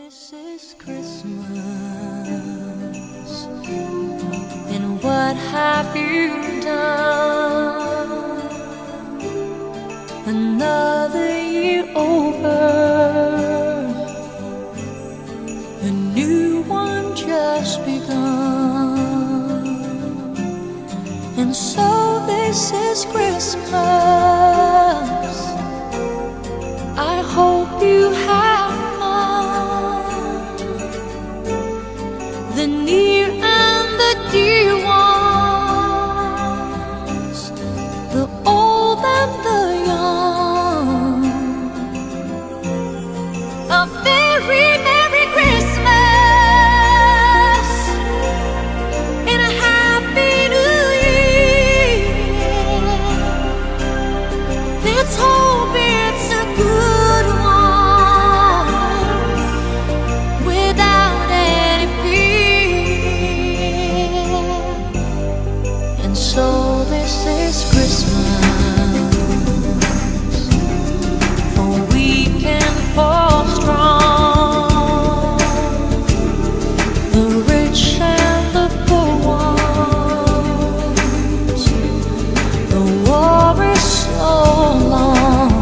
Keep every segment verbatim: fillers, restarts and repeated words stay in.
this is Christmas, and what have you done? Another year over, a new one just begun. And so this is Christmas. I hope you have fun, the near and the dear ones, the old and the young. A very Merry Christmas and a Happy New Year. Let's hope it's a good one without any fear. And so this is Christmas, for weak and for strong, the rich and the poor ones. The war is so long,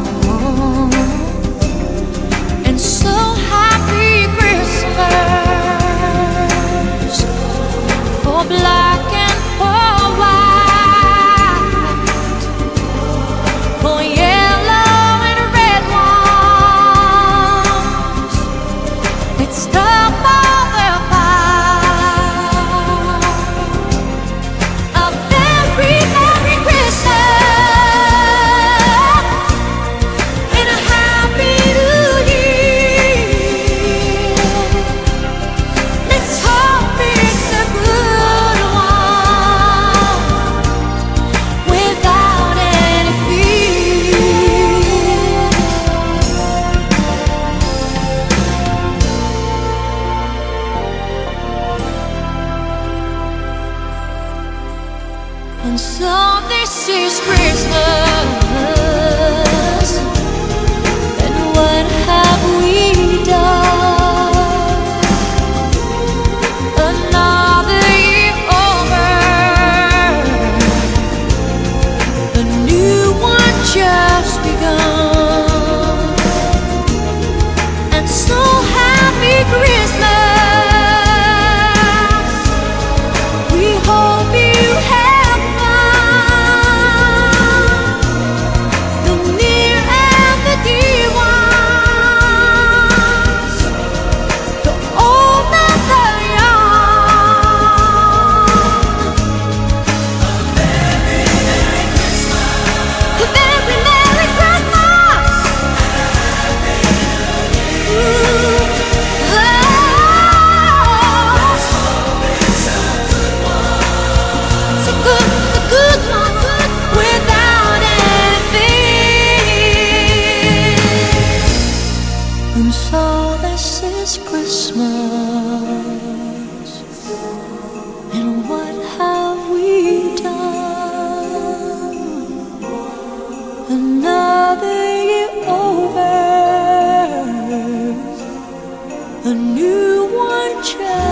and so happy Christmas for black and for white, for yellow and red ones. Let's stop all the fight. A very Merry Christmas and a Happy New Year. Let's hope it's a good one without any fear. And so this is Christmas, and what have we done? Another year over, a new one just begun. And so happy Christmas, we hope you have fun, the near and the dear ones, the old and the young. A very Merry Christmas. Ooh, oh, it's a good, it's a good one without any fear. And so this is Christmas, and what have we done? Another year over, a new one just